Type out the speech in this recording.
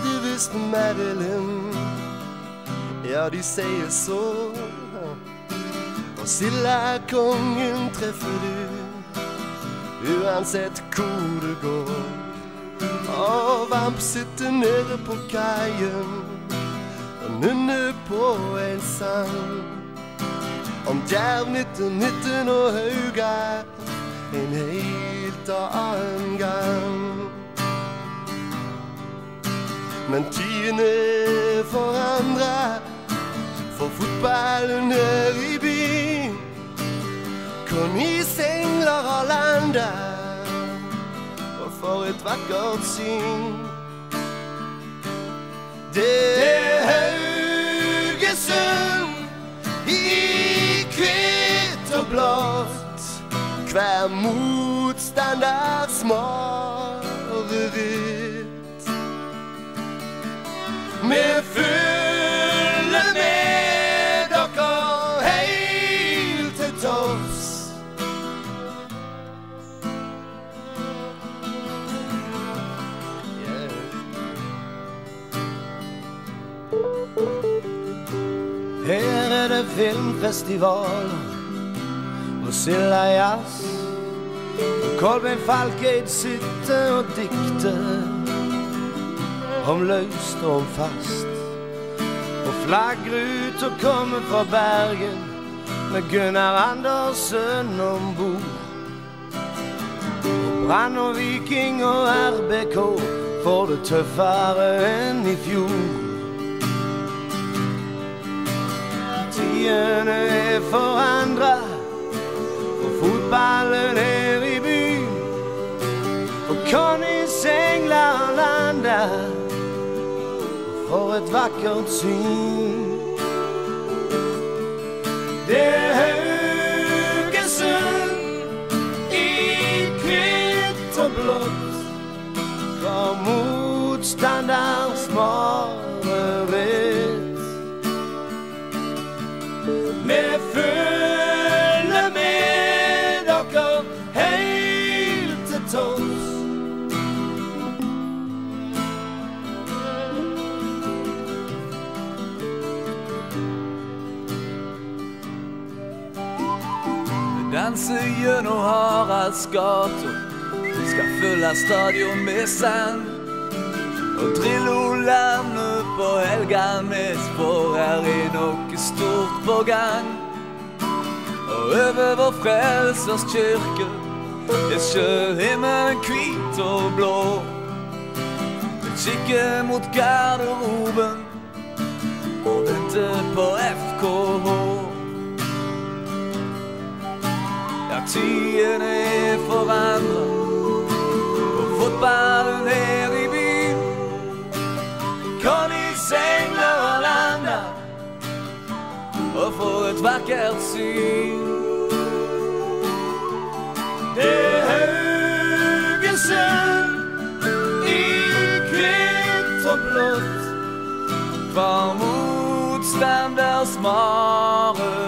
du visste Marilyn? Ja, de sier så. Og Sildakongen treffer du, uansett hvor du går. Og Vamp sitter nede på kaien og nunner på en sang om djerv 1919 og Hauga en helt annen gang. Men tidene forandrer, for fotballen her i byen. Connys Englar har landet, og for et vakkert syn. Det er Haugesund i hvitt og blått, hver motstanders mareritt. Vi følger med dere helt til topps. Her er det filmfestival og Silda-jazz, og Kolbein Falkeid sitter og dikter om løst og om fast, og flaggrut og kommer fra Bergen med Gunnar Andersen ombord. Og Brann og Viking og RBK får det tøffere enn i fjor. Tidene er forandret, og fotballen er i byen, og Connys Englar har landet, for et vakkert syn. Det er Haugesund i hvitt og blått, hver motstanders mareritt. Vi følger med dere helt til topps. Danser gjennom Haralds gater, skal fylle stadion med sang. Og Drillo-landet på Helganes, for her er noe stort på gang. Og over vår frelsers kirke er sjøhimmelen hvit og blå. Vi kikker mot garderoben og venter på FKH. Ja, tidene er forandret, og fotballen her i byen. Connys Englar har landet, og for et vakkert syn. Det er Haugesund i hvitt og blått, hver motstanders mareritt.